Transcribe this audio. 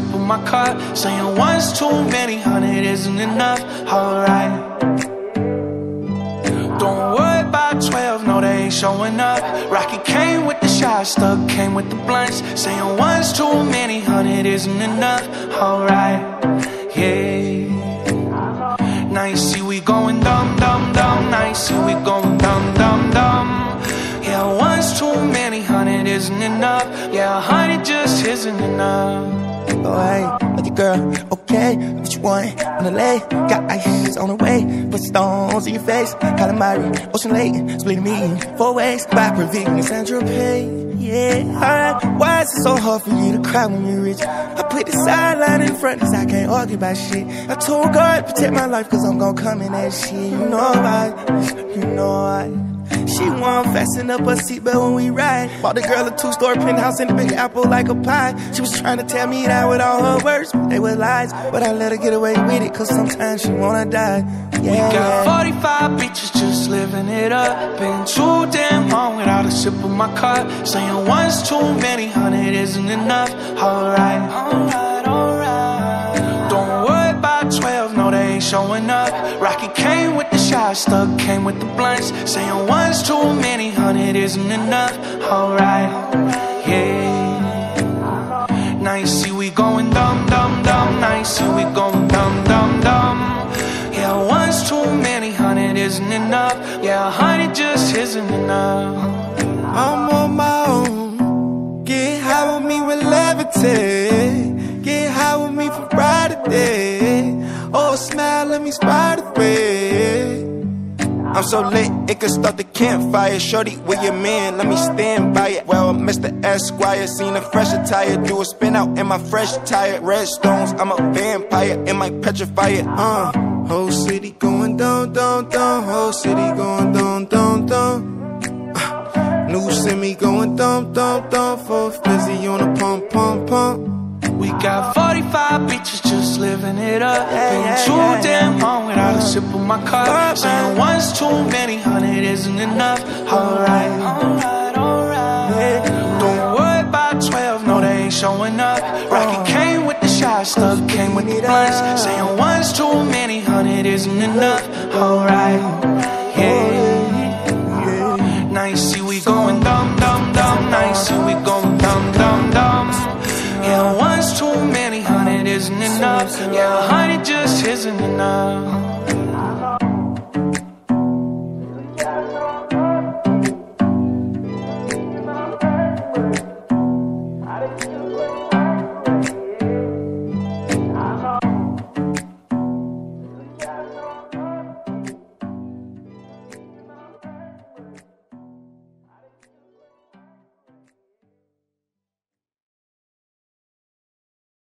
sip of my cup, saying one's too many, 100 isn't enough. Alright. Don't worry about 12, no they ain't showing up. Rocky came with the shots, Stuck came with the blunts, saying one's too many, 100 isn't enough. Alright, yeah. Now you see we going dumb, dumb, dumb. Now you see we going dumb, dumb, dumb. Yeah, one's too many, 100 isn't enough. Yeah, 100 just isn't enough. Oh, hey, like your girl, okay, what you want on the lay? Got ice on the way, put stones in your face. Calamari, Ocean Lake, split me 4 ways. Viper, Vegan, Sandra Pay, yeah, alright. Why is it so hard for you to cry when you're rich? I put the sideline in front cause I can't argue about shit. I told God, protect my life cause I'm gon' come in that shit. You know why, you know why. She want fasten up her seatbelt when we ride. Bought the girl a 2-story penthouse in the Big Apple like a pie. She was trying to tell me that with all her words, they were lies. But I let her get away with it, cause sometimes she wanna die. Yeah, we got 45 bitches just living it up. Been too damn long without a sip of my cup, saying one's too many, 100 isn't enough. Alright, alright, alright. Don't worry about 12, no they ain't showing up. Rocky came with the shots, Stuck came with the blunts, saying one's too many, 100 isn't enough. Alright, yeah. Now you see we going dumb, dumb, dumb. Now you see we going dumb, dumb, dumb. Yeah, one's too many, 100 isn't enough. Yeah, 100 just isn't enough. I'm on my own. Get high with me with levitate. Get high with me for Friday. Oh, smile, let me spot the way. I'm so lit, it could start the campfire. Shorty, with your man, let me stand by it. Well, Mr. Esquire, seen a fresh attire. Do a spin out in my fresh tire. Red stones, I'm a vampire, it might petrify it. Whole city going down, down, down. Whole city going down, down, down. New semi going down, down, down. 4th busy on a pump, pump, pump. We got 45 bitches just living it up. Been too damn long without a sip of my cup, saying one's too many, 100 isn't enough. Alright, alright, alright. Don't worry about 12, no they ain't showing up. Rocky came with the shots, Stuck came with the blunts, saying one's too many, 100 isn't enough. Alright, yeah. Now you see we going dumb, dumb, dumb. Now you see we going dumb, dumb, dumb. Yeah, one's too many, 100 isn't enough. Yeah, 100 just isn't enough.